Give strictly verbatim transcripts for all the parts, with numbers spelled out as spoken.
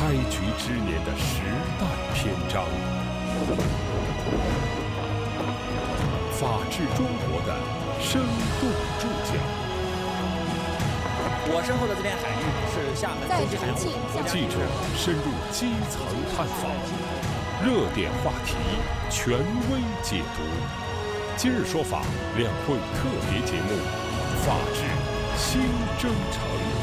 开局之年的时代篇章，法治中国的生动注脚。 我身后的这片海域是厦门经济海洋国家记者深入基层探访，热点话题权威解读。今日说法两会特别节目《法治新征程》。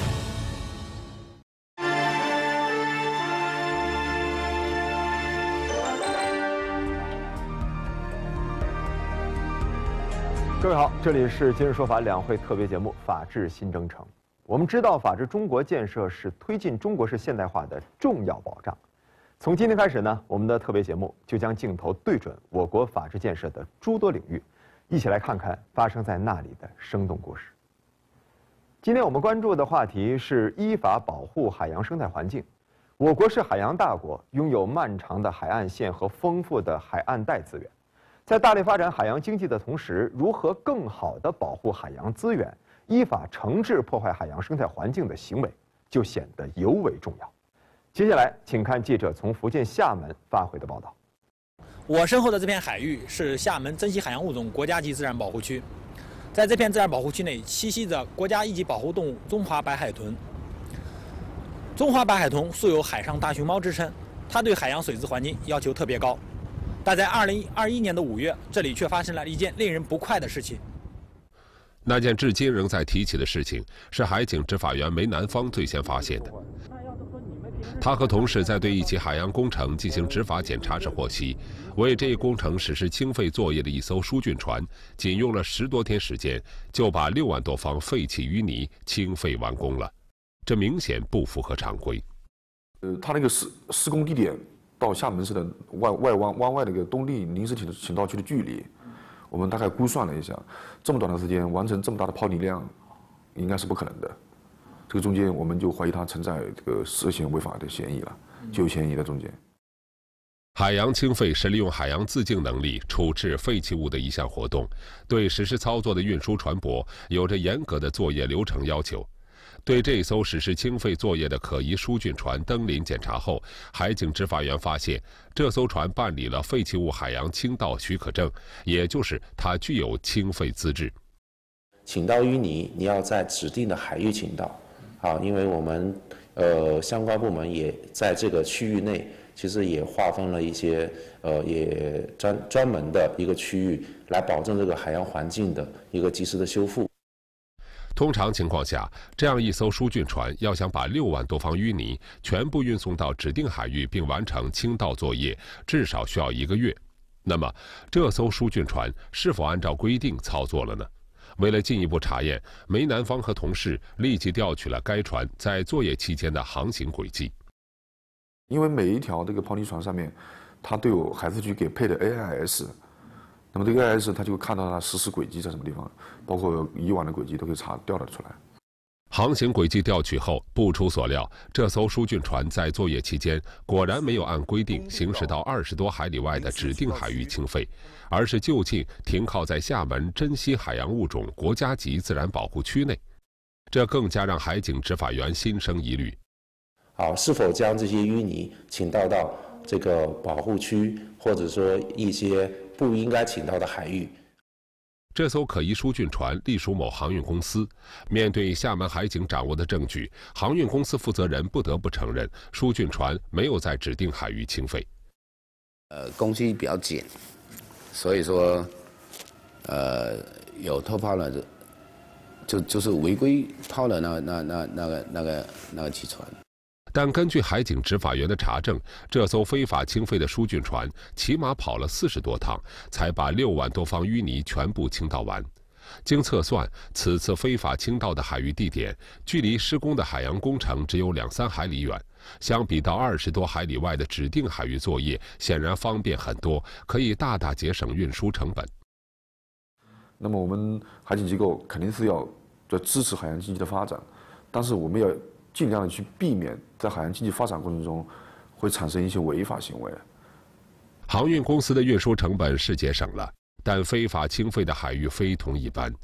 各位好，这里是今日说法两会特别节目《法治新征程》。我们知道，法治中国建设是推进中国式现代化的重要保障。从今天开始呢，我们的特别节目就将镜头对准我国法治建设的诸多领域，一起来看看发生在那里的生动故事。今天我们关注的话题是依法保护海洋生态环境。我国是海洋大国，拥有漫长的海岸线和丰富的海岸带资源。在大力发展海洋经济的同时，如何更好地保护海洋资源，依法惩治破坏海洋生态环境的行为，就显得尤为重要。接下来，请看记者从福建厦门发回的报道。 我身后的这片海域是厦门珍稀海洋物种国家级自然保护区，在这片自然保护区内栖息着国家一级保护动物中华白海豚。中华白海豚素有海上大熊猫之称，它对海洋水质环境要求特别高。但在二零二一年的五月，这里却发生了一件令人不快的事情。 那件至今仍在提起的事情，是海警执法员梅南方最先发现的。他和同事在对一起海洋工程进行执法检查时获悉，为这一工程实施清废作业的一艘疏浚船，仅用了十多天时间，就把六万多方废弃淤泥清废完工了，这明显不符合常规。 呃，他那个施施工地点到厦门市的外外湾湾外那个东丽临时请请到区的距离，我们大概估算了一下，这么短的时间完成这么大的抛泥量，应该是不可能的。这个中间我们就怀疑他存在这个涉嫌违法的嫌疑了，就有嫌疑在中间。 海洋清废是利用海洋自净能力处置废弃物的一项活动，对实施操作的运输船舶有着严格的作业流程要求。对这艘实施清废作业的可疑疏浚船登临检查后，海警执法员发现，这艘船办理了废弃物海洋倾倒许可证，也就是它具有清废资质。 倾倒淤泥，你要在指定的海域倾倒，啊，因为我们呃相关部门也在这个区域内，其实也划分了一些呃也专专门的一个区域，来保证这个海洋环境的一个及时的修复。 通常情况下，这样一艘疏浚船要想把六万多方淤泥全部运送到指定海域并完成倾倒作业，至少需要一个月。那么，这艘疏浚船是否按照规定操作了呢？为了进一步查验，梅南方和同事立即调取了该船在作业期间的航行轨迹。 因为每一条这个抛泥船上面，它都有海事局给配的 A I S。那么这个 A I S 它就看到它实时轨迹在什么地方，包括以往的轨迹都可以查调得出来。 航行轨迹调取后，不出所料，这艘疏浚船在作业期间果然没有按规定行驶到二十多海里外的指定海域清废，而是就近停靠在厦门珍稀海洋物种国家级自然保护区内，这更加让海警执法员心生疑虑。 好，是否将这些淤泥倾倒到这个保护区，或者说一些不应该倾倒的海域？ 这艘可疑疏浚船隶属某航运公司。面对厦门海警掌握的证据，航运公司负责人不得不承认，疏浚船没有在指定海域清废。 呃，工期比较紧，所以说，呃，有偷抛了，就就是违规抛了那那那那个那个那个汽船。 但根据海警执法员的查证，这艘非法清废的疏浚船起码跑了四十多趟，才把六万多方淤泥全部倾倒完。经测算，此次非法倾倒的海域地点距离施工的海洋工程只有两三海里远，相比到二十多海里外的指定海域作业，显然方便很多，可以大大节省运输成本。 那么我们海警机构肯定是要要支持海洋经济的发展，但是我们要尽量的去避免在海洋经济发展过程中会产生一些违法行为。 航运公司的运输成本是节省了，但非法清废的海域非同一般。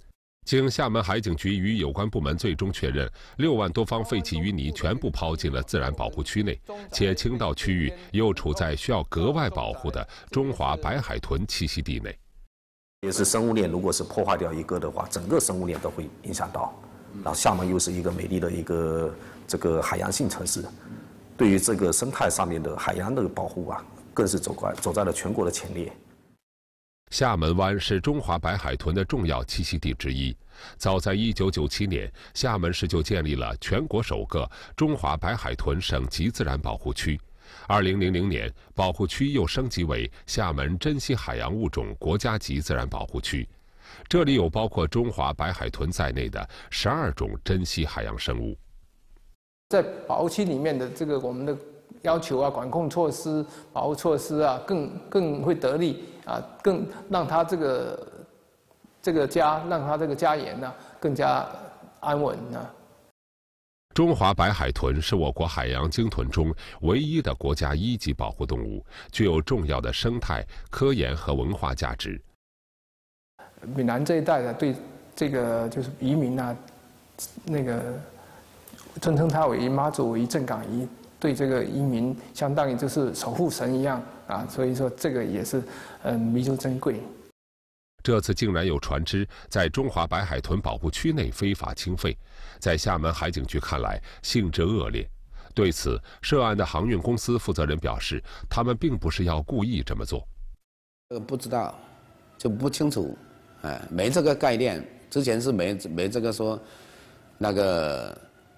经厦门海警局与有关部门最终确认，六万多方废弃淤泥全部抛进了自然保护区内，且倾倒区域又处在需要格外保护的中华白海豚栖息地内。 也是生物链，如果是破坏掉一个的话，整个生物链都会影响到。然后厦门又是一个美丽的一个这个海洋性城市，对于这个生态上面的海洋的保护啊，更是走在走在了全国的前列。 厦门湾是中华白海豚的重要栖息地之一。早在一九九七年，厦门市就建立了全国首个中华白海豚省级自然保护区。二零零零年，保护区又升级为厦门珍稀海洋物种国家级自然保护区。这里有包括中华白海豚在内的十二种珍稀海洋生物。 在保护区里面的这个我们的要求啊、管控措施、保护措施啊，更更会得力啊，更让它这个这个家，让它这个家园呢、啊、更加安稳啊。 中华白海豚是我国海洋鲸豚中唯一的国家一级保护动物，具有重要的生态、科研和文化价值。 闽南这一带的对这个就是渔民啊，那个尊称它为妈祖为正港渔。对这个渔民，相当于就是守护神一样啊，所以说这个也是嗯弥足珍贵。 这次竟然有船只在中华白海豚保护区内非法清废，在厦门海警局看来性质恶劣。对此，涉案的航运公司负责人表示，他们并不是要故意这么做。 这个不知道，就不清楚，哎，没这个概念，之前是没没这个说那个。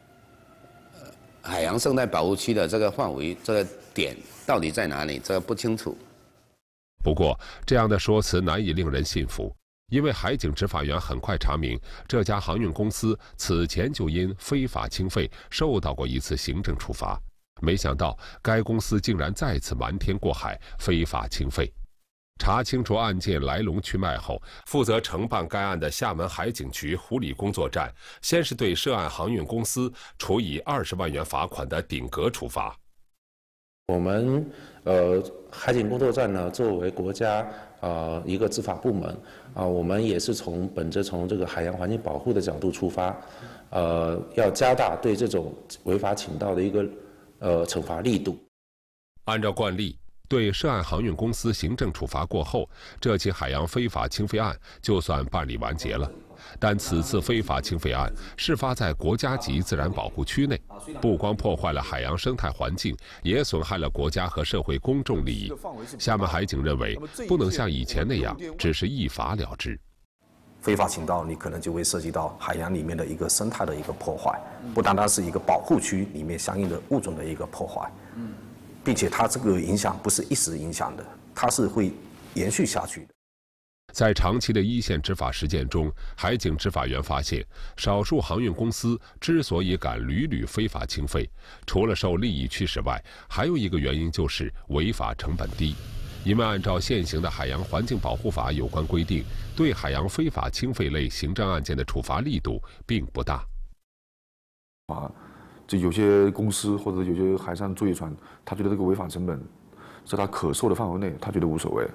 海洋生态保护区的这个范围，这个点到底在哪里？这个不清楚。 不过，这样的说辞难以令人信服，因为海警执法员很快查明，这家航运公司此前就因非法清废受到过一次行政处罚。没想到，该公司竟然再次瞒天过海，非法清废。查清楚案件来龙去脉后，负责承办该案的厦门海警局湖里工作站，先是对涉案航运公司处以二十万元罚款的顶格处罚。 我们呃海警工作站呢，作为国家呃一个执法部门啊、呃，我们也是从本着从这个海洋环境保护的角度出发，呃，要加大对这种违法倾倒的一个呃惩罚力度。 按照惯例，对涉案航运公司行政处罚过后，这起海洋非法清废案就算办理完结了。但此次非法清废案事发在国家级自然保护区内，不光破坏了海洋生态环境，也损害了国家和社会公众利益。厦门海警认为，不能像以前那样只是一罚了之。 非法倾倒，你可能就会涉及到海洋里面的一个生态的一个破坏，不单单是一个保护区里面相应的物种的一个破坏，并且它这个影响不是一时影响的，它是会延续下去的。 在长期的一线执法实践中，海警执法员发现，少数航运公司之所以敢屡屡非法清废，除了受利益驱使外，还有一个原因就是违法成本低。因为按照现行的海洋环境保护法有关规定，对海洋非法清废类行政案件的处罚力度并不大。 啊，这有些公司或者有些海上作业船，他觉得这个违法成本在他可受的范围内，他觉得无所谓。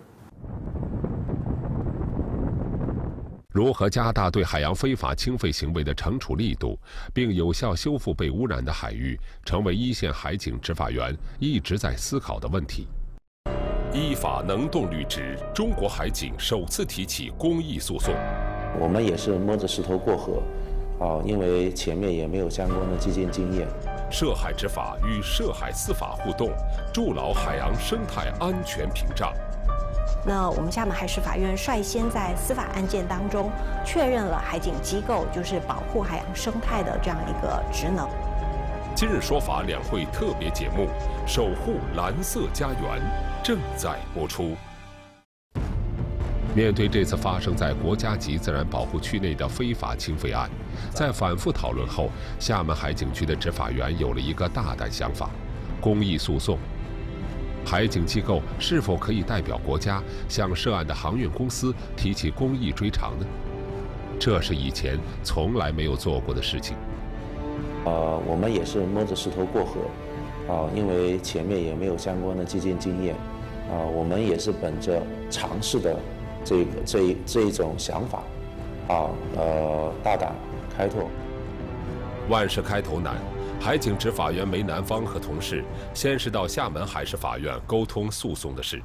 如何加大对海洋非法清废行为的惩处力度，并有效修复被污染的海域，成为一线海警执法员一直在思考的问题。依法能动律执，中国海警首次提起公益诉讼。 我们也是摸着石头过河，啊，因为前面也没有相关的基建经验。 涉海执法与涉海司法互动，筑牢海洋生态安全屏障。 那我们厦门海事法院率先在司法案件当中确认了海警机构就是保护海洋生态的这样一个职能。 今日说法两会特别节目《守护蓝色家园》正在播出。面对这次发生在国家级自然保护区内的非法清废案，在反复讨论后，厦门海警局的执法员有了一个大胆想法：公益诉讼。海警机构是否可以代表国家向涉案的航运公司提起公益追偿呢？这是以前从来没有做过的事情。 呃，我们也是摸着石头过河，啊，因为前面也没有相关的基建经验，啊，我们也是本着尝试的这个这一这一种想法， 啊呃大胆开拓。 万事开头难，海警执法员梅南方和同事先是到厦门海事法院沟通诉讼的事。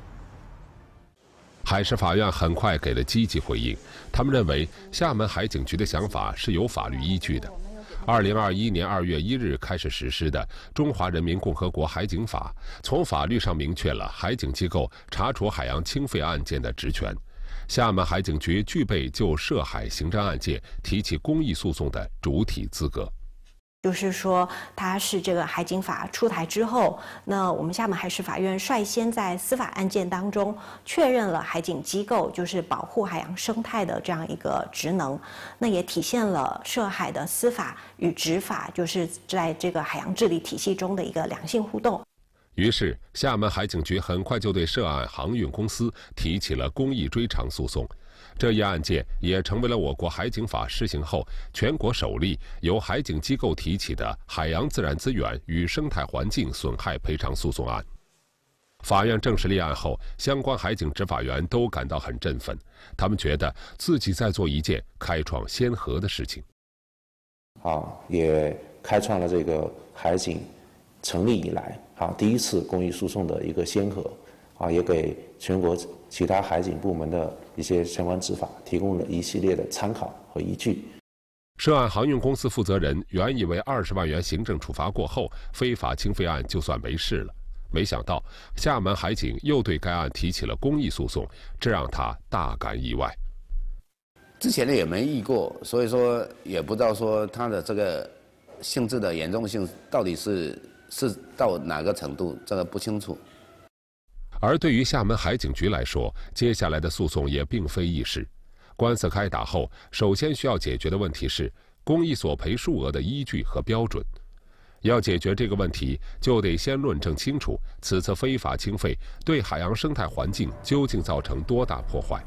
海事法院很快给了积极回应，他们认为厦门海警局的想法是有法律依据的。二零二一年二月一日开始实施的《中华人民共和国海警法》，从法律上明确了海警机构查处海洋侵费案件的职权。厦门海警局具备就涉海行政案件提起公益诉讼的主体资格。 就是说，它是这个海警法出台之后，那我们厦门海事法院率先在司法案件当中确认了海警机构就是保护海洋生态的这样一个职能，那也体现了涉海的司法与执法就是在这个海洋治理体系中的一个良性互动。 于是，厦门海警局很快就对涉案航运公司提起了公益追偿诉讼。这一案件也成为了我国海警法施行后全国首例由海警机构提起的海洋自然资源与生态环境损害赔偿诉讼案。法院正式立案后，相关海警执法员都感到很振奋，他们觉得自己在做一件开创先河的事情。 啊，也开创了这个海警成立以来啊第一次公益诉讼的一个先河，啊，也给全国其他海警部门的一些相关执法提供了一系列的参考和依据。 涉案航运公司负责人原以为二十万元行政处罚过后，非法侵费案就算没事了，没想到厦门海警又对该案提起了公益诉讼，这让他大感意外。 之前的也没遇过，所以说也不知道说它的这个性质的严重性到底是是到哪个程度，这个不清楚。 而对于厦门海警局来说，接下来的诉讼也并非易事。官司开打后，首先需要解决的问题是公益索赔数额的依据和标准。要解决这个问题，就得先论证清楚此次非法侵费对海洋生态环境究竟造成多大破坏。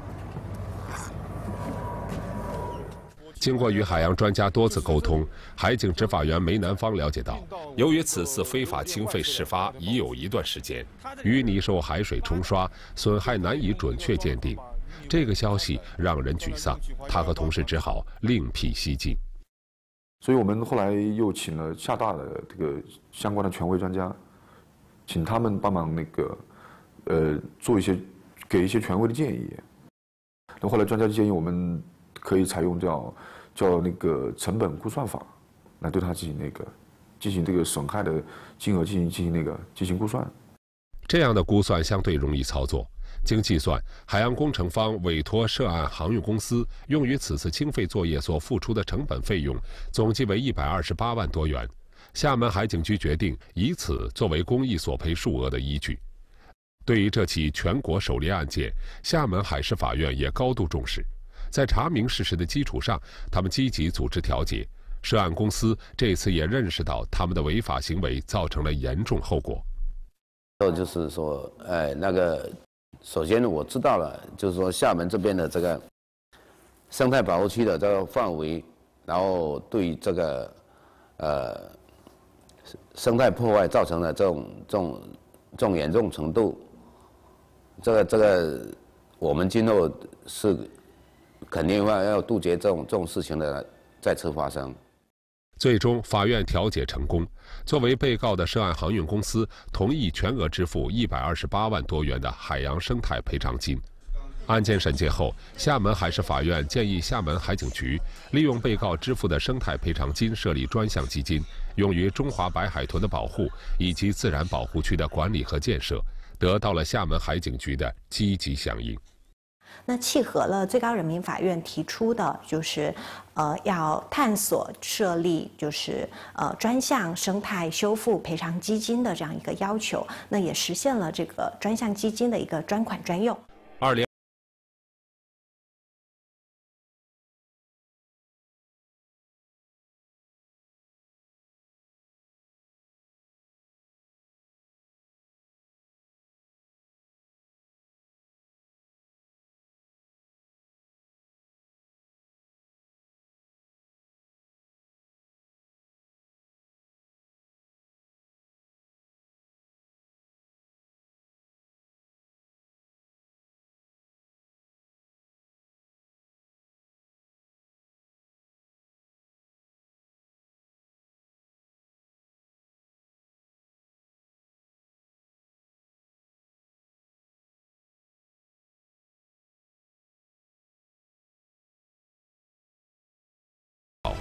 经过与海洋专家多次沟通，海警执法员梅南方了解到，由于此次非法侵费事发已有一段时间，淤泥受海水冲刷，损害难以准确鉴定。这个消息让人沮丧，他和同事只好另辟蹊径。 所以我们后来又请了厦大的这个相关的权威专家，请他们帮忙那个，呃，做一些给一些权威的建议。那后来专家就建议我们可以采用叫叫那个成本估算法，来对它进行那个进行这个损害的金额进行进行那个进行估算。 这样的估算相对容易操作。经计算，海洋工程方委托涉案航运公司用于此次清费作业所付出的成本费用，总计为一百二十八万多元。厦门海警局决定以此作为公益索赔数额的依据。对于这起全国首例案件，厦门海事法院也高度重视。在查明事实的基础上，他们积极组织调解。涉案公司这次也认识到他们的违法行为造成了严重后果。 就是说，呃，那个。首先呢，我知道了，就是说厦门这边的这个生态保护区的这个范围，然后对这个呃生态破坏造成的这种这种这种严重程度，这个这个我们今后是肯定要要杜绝这种这种事情的再次发生。 最终，法院调解成功。作为被告的涉案航运公司同意全额支付一百二十八万多元的海洋生态赔偿金。案件审结后，厦门海事法院建议厦门海警局利用被告支付的生态赔偿金设立专项基金，用于中华白海豚的保护以及自然保护区的管理和建设，得到了厦门海警局的积极响应。 那契合了最高人民法院提出的，就是呃要探索设立就是呃专项生态修复赔偿基金的这样一个要求，那也实现了这个专项基金的一个专款专用。 二零。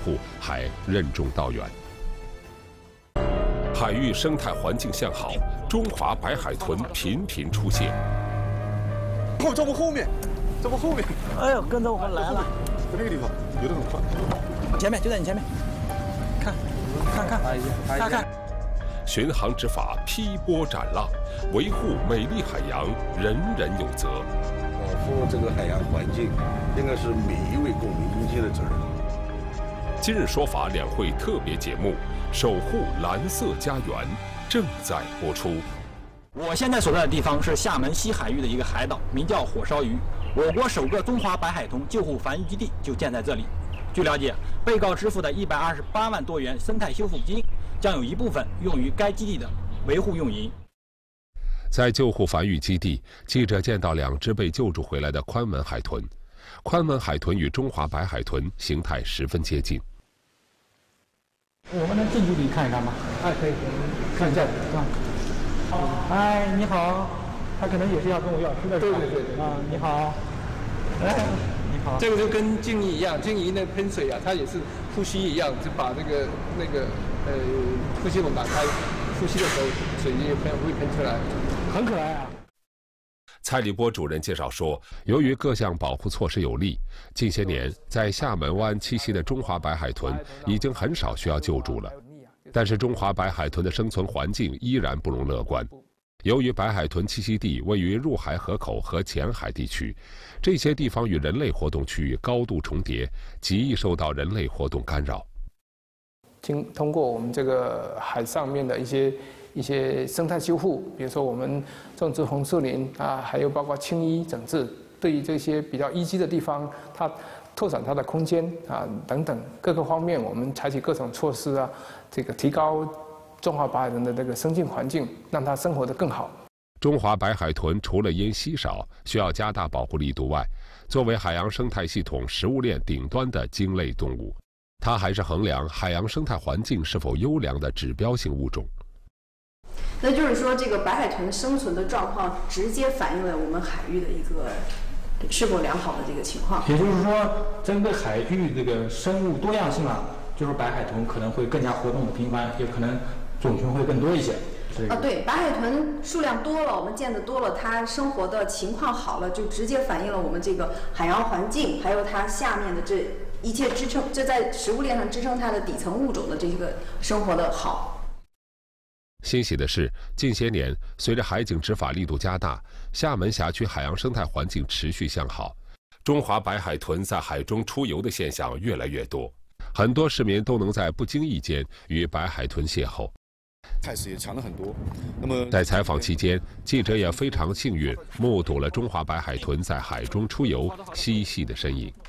护还任重道远。海域生态环境向好，中华白海豚频频出现。 后，在我后面，在我后面。 哎呦，跟着我们来了。 在那个地方游得很快。 前面就在你前面，看，看看，看看。 巡航执法劈波斩浪，维护美丽海洋，人人有责。 保护这个海洋环境，应该是每一位公民应尽的责任。 今日说法两会特别节目《守护蓝色家园》正在播出。 我现在所在的地方是厦门西海域的一个海岛，名叫火烧鱼。我国首个中华白海豚救护繁育基地就建在这里。据了解，被告支付的一百二十八万多元生态修复金，将有一部分用于该基地的维护用银。 在救护繁育基地，记者见到两只被救助回来的宽吻海豚。宽吻海豚与中华白海豚形态十分接近。 我们能近距离看一看吗？哎，可以，看一下，啊。哎，你好，他可能也是要跟我要吃的。 对对对对。 啊，你好。哎，你好。 这个就跟鲸鱼一样，鲸鱼那喷水啊，它也是呼吸一样，就把那个那个呃呼吸孔打开，呼吸的时候水就喷会喷出来， 很可爱啊。 蔡立波主任介绍说，由于各项保护措施有力，近些年在厦门湾栖息的中华白海豚已经很少需要救助了。但是中华白海豚的生存环境依然不容乐观。由于白海豚栖息地位于入海河口和前海地区，这些地方与人类活动区域高度重叠，极易受到人类活动干扰。 经通过我们这个海上面的一些一些生态修复，比如说我们种植红树林啊，还有包括清淤整治，对于这些比较淤积的地方，它拓展它的空间啊等等各个方面，我们采取各种措施啊，这个提高中华白海豚的这个生境环境，让它生活得更好。 中华白海豚除了因稀少需要加大保护力度外，作为海洋生态系统食物链顶端的鲸类动物，它还是衡量海洋生态环境是否优良的指标性物种。 那就是说，这个白海豚生存的状况直接反映了我们海域的一个是否良好的这个情况。 也就是说，整个海域这个生物多样性啊，就是白海豚可能会更加活动的频繁，也可能种群会更多一些。 啊，对，白海豚数量多了，我们见得多了，它生活的情况好了，就直接反映了我们这个海洋环境，还有它下面的这一切支撑，这在食物链上支撑它的底层物种的这个生活的好。 欣喜的是，近些年随着海警执法力度加大，厦门辖区海洋生态环境持续向好，中华白海豚在海中出游的现象越来越多，很多市民都能在不经意间与白海豚邂逅。 态势也强了很多。那么在采访期间，记者也非常幸运目睹了中华白海豚在海中出游嬉戏的身影。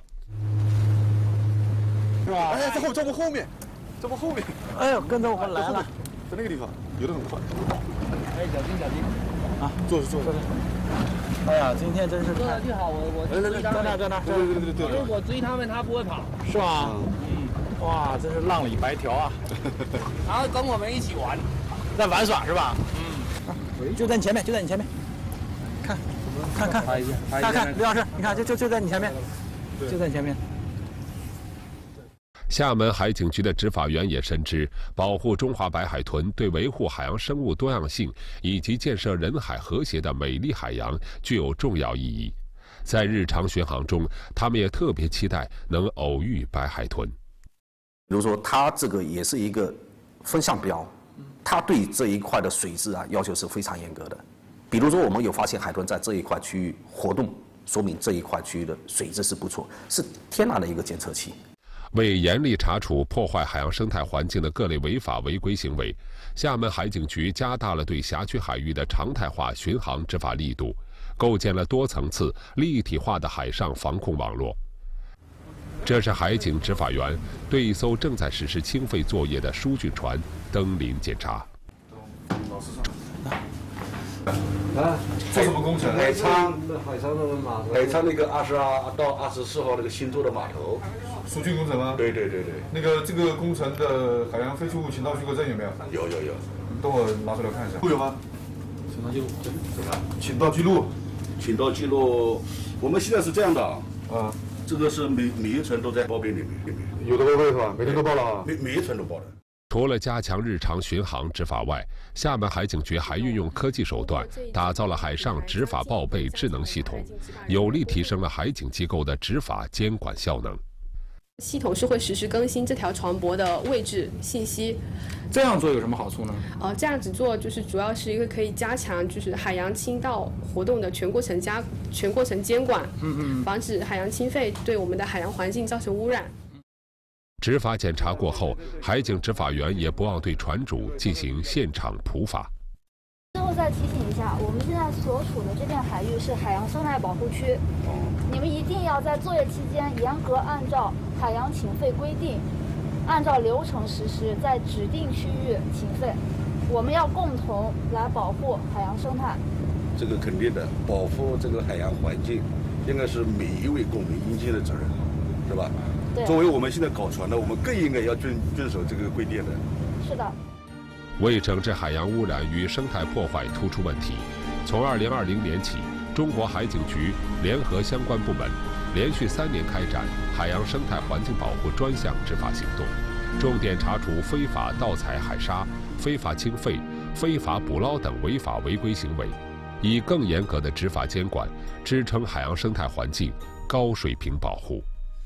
是吧？哎，在后，在我后面，在我后面。 哎呦，跟着我们来了。 在那个地方游得很快。 哎，小心小心，啊， 坐着坐着。 哎呀，今天真是坐的最好，我我追他们， 在那在那， 对对对对对。 因为我追他们，他不会跑， 是吧？嗯，哇，真是浪里白条啊！ 然后跟我们一起玩， 在玩耍是吧？嗯，就在你前面，就在你前面，看，看看，看看，刘老师，你看，就就就在你前面，就在你前面。 厦门海警局的执法员也深知，保护中华白海豚对维护海洋生物多样性以及建设人海和谐的美丽海洋具有重要意义。在日常巡航中，他们也特别期待能偶遇白海豚。 比如说，它这个也是一个风向标，它对这一块的水质啊要求是非常严格的。比如说，我们有发现海豚在这一块区域活动，说明这一块区域的水质是不错，是天然的一个监测器。 为严厉查处破坏海洋生态环境的各类违法违规行为，厦门海警局加大了对辖区海域的常态化巡航执法力度，构建了多层次、立体化的海上防控网络。这是海警执法员对一艘正在实施清废作业的疏浚船登临检查。 啊， 做什么工程？ 海沧，海沧的码头，海沧那个二十二到二十四号那个新做的码头， 疏浚工程吗？ 对对对对。 那个这个工程的海洋废弃物请到许可证有没有？ 有有有。 等我拿出来看一下。会有吗？ 请到记录。什么？ 请到记录。 请到记录。我们现在是这样的啊， 啊， 这个是每每一层都在报备里面里面。 有的报备是吧？每天都报了啊？ 每每一村都报的。 除了加强日常巡航执法外，厦门海警局还运用科技手段，打造了海上执法报备智能系统，有力提升了海警机构的执法监管效能。 系统是会实时更新这条船舶的位置信息。 这样做有什么好处呢？ 呃，这样子做就是主要是一个可以加强就是海洋倾倒活动的全过程加全过程监管，嗯嗯，防止海洋侵费对我们的海洋环境造成污染。 执法检查过后，海警执法员也不忘对船主进行现场普法。 最后再提醒一下，我们现在所处的这片海域是海洋生态保护区，你们一定要在作业期间严格按照海洋请废规定，按照流程实施，在指定区域请废。我们要共同来保护海洋生态。 这个肯定的，保护这个海洋环境，应该是每一位公民应尽的责任，是吧？对。作为我们现在搞船的，我们更应该要遵遵守这个规定的。 是的。 为整治海洋污染与生态破坏突出问题，从二零二零年起，中国海警局联合相关部门，连续三年开展海洋生态环境保护专项执法行动，重点查处非法盗采海沙、非法清废、非法捕捞等违法违规行为，以更严格的执法监管，支撑海洋生态环境高水平保护。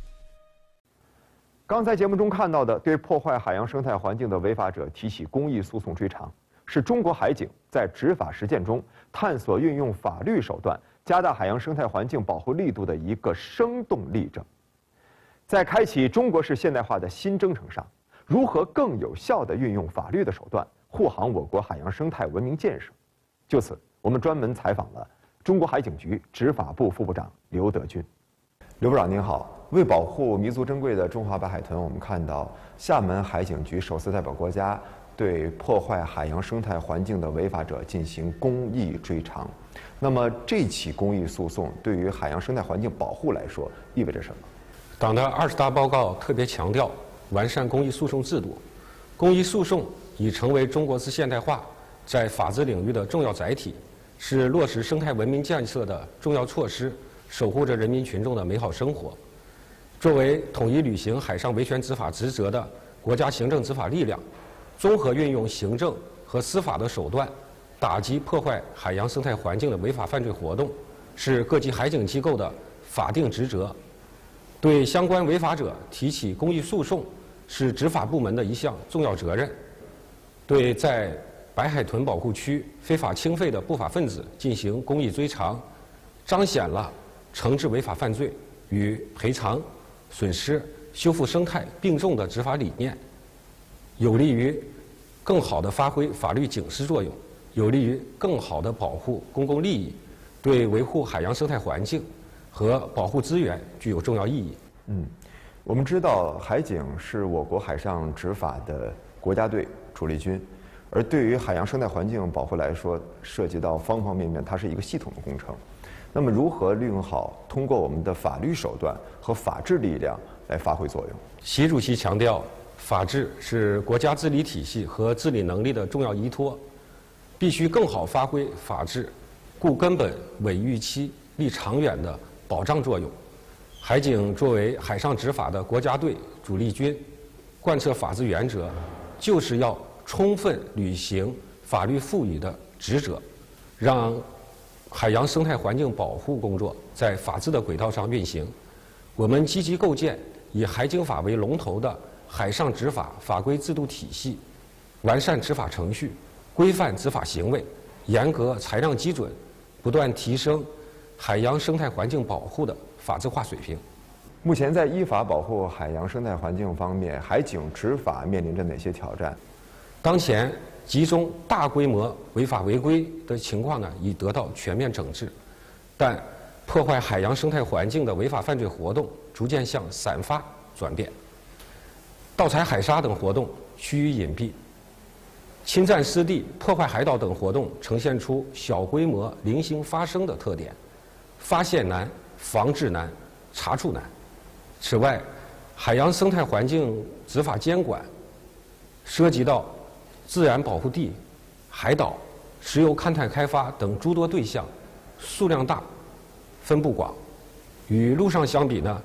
刚才节目中看到的，对破坏海洋生态环境的违法者提起公益诉讼追偿，是中国海警在执法实践中探索运用法律手段，加大海洋生态环境保护力度的一个生动例证。在开启中国式现代化的新征程上，如何更有效地运用法律的手段，护航我国海洋生态文明建设？就此，我们专门采访了中国海警局执法部副部长刘德军。刘部长您好。为保护弥足珍贵的中华白海豚，我们看到厦门海警局首次代表国家对破坏海洋生态环境的违法者进行公益追偿。那么这起公益诉讼对于海洋生态环境保护来说意味着什么？ 党的二十大报告特别强调完善公益诉讼制度，公益诉讼已成为中国式现代化在法治领域的重要载体，是落实生态文明建设的重要措施，守护着人民群众的美好生活。作为统一履行海上维权执法职责的国家行政执法力量，综合运用行政和司法的手段，打击破坏海洋生态环境的违法犯罪活动，是各级海警机构的法定职责。对相关违法者提起公益诉讼，是执法部门的一项重要责任。对在白海豚保护区非法清废的不法分子进行公益追偿，彰显了惩治违法犯罪与赔偿损失、修复生态并重的执法理念，有利于更好地发挥法律警示作用，有利于更好地保护公共利益，对维护海洋生态环境和保护资源具有重要意义。 嗯，我们知道海警是我国海上执法的国家队主力军，而对于海洋生态环境保护来说，涉及到方方面面，它是一个系统的工程。那么，如何利用好通过我们的法律手段和法治力量来发挥作用？ 习主席强调，法治是国家治理体系和治理能力的重要依托，必须更好发挥法治顾根本、稳预期、立长远的保障作用。海警作为海上执法的国家队主力军，贯彻法治原则，就是要充分履行法律赋予的职责，让海洋生态环境保护工作在法治的轨道上运行。我们积极构建以海警法为龙头的海上执法法规制度体系，完善执法程序，规范执法行为，严格裁量基准，不断提升海洋生态环境保护的法治化水平。 目前在依法保护海洋生态环境方面，海警执法面临着哪些挑战？ 当前集中大规模违法违规的情况呢，已得到全面整治，但破坏海洋生态环境的违法犯罪活动逐渐向散发转变，盗采海沙等活动趋于隐蔽，侵占湿地、破坏海岛等活动呈现出小规模零星发生的特点，发现难、防治难、查处难。此外，海洋生态环境执法监管涉及到自然保护地、海岛、石油勘探开发等诸多对象，数量大，分布广。与陆上相比呢，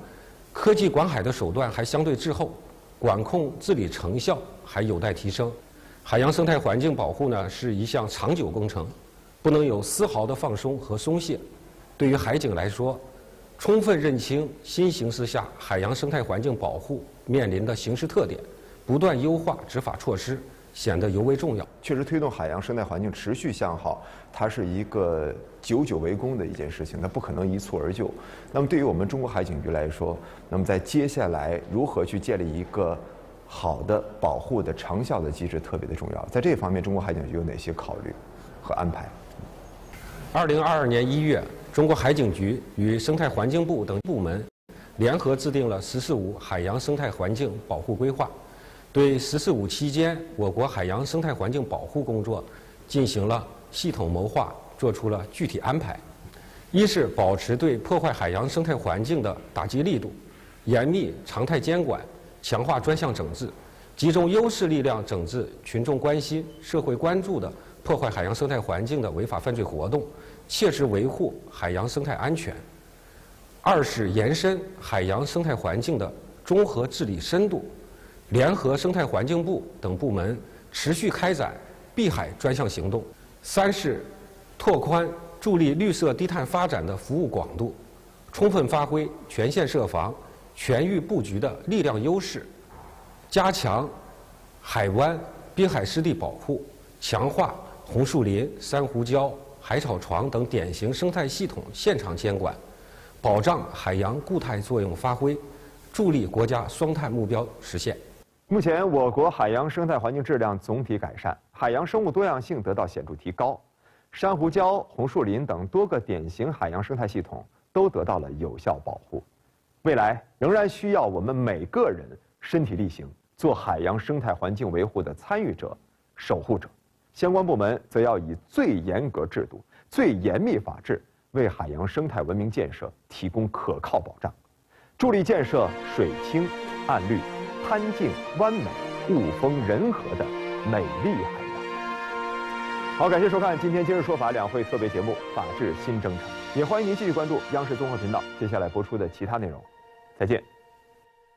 科技管海的手段还相对滞后，管控治理成效还有待提升。海洋生态环境保护呢是一项长久工程，不能有丝毫的放松和松懈。对于海警来说，充分认清新形势下海洋生态环境保护面临的形势特点，不断优化执法措施，显得尤为重要。 确实，推动海洋生态环境持续向好，它是一个久久为功的一件事情，它不可能一蹴而就。那么，对于我们中国海警局来说，那么在接下来如何去建立一个好的保护的长效的机制，特别的重要。在这方面，中国海警局有哪些考虑和安排？ 二零二二年一月，中国海警局与生态环境部等部门联合制定了“十四五”海洋生态环境保护规划，对“十四五”期间我国海洋生态环境保护工作进行了系统谋划，做出了具体安排。一是保持对破坏海洋生态环境的打击力度，严密常态监管，强化专项整治，集中优势力量整治群众关心、社会关注的破坏海洋生态环境的违法犯罪活动，切实维护海洋生态安全。二是延伸海洋生态环境的综合治理深度，联合生态环境部等部门持续开展碧海专项行动。三是拓宽助力绿色低碳发展的服务广度，充分发挥全线设防、全域布局的力量优势，加强海湾滨海湿地保护，强化红树林、珊瑚礁、海草床等典型生态系统现场监管，保障海洋固态作用发挥，助力国家双碳目标实现。 目前，我国海洋生态环境质量总体改善，海洋生物多样性得到显著提高，珊瑚礁、红树林等多个典型海洋生态系统都得到了有效保护。未来仍然需要我们每个人身体力行，做海洋生态环境维护的参与者、守护者。相关部门则要以最严格制度、最严密法治，为海洋生态文明建设提供可靠保障，助力建设水清、岸绿、滩净、湾美、物丰人和的美丽海洋。好，感谢收看今天今日说法两会特别节目《法治新征程》，也欢迎您继续关注央视综合频道接下来播出的其他内容。再见。